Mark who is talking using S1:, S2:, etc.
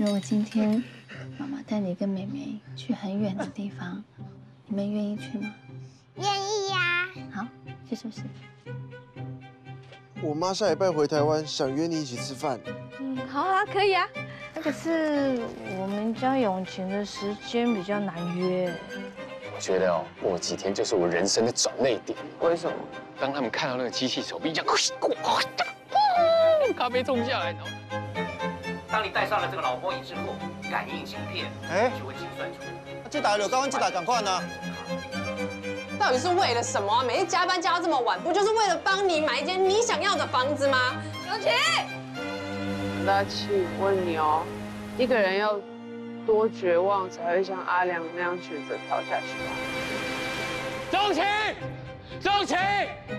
S1: 如果今天妈妈带你跟妹妹去很远的地方，你们愿意去吗？
S2: 愿意呀。
S1: 好，去是不是？
S3: 我妈下礼拜回台湾，想约你一起吃饭。
S4: 好啊，可以啊。可是我们家永晴的时间比较难约。
S5: 我觉得哦，过几天就是我人生的转捩点。
S6: 为什么？
S5: 当他们看到那个机器手臂这样，咖啡冲下来，然后
S7: 当你戴上了这个脑波仪之后，感应芯片就会计算出。
S3: 这打有高温，这打赶快呢。
S8: 到底是为了什么啊？每天加班加到这么晚，不就是为了帮你买一间你想要的房子吗？永晴，
S6: 大气，问你哦，一个人要多绝望才会像阿良那样选择跳下去啊？
S5: 周琦，周琦。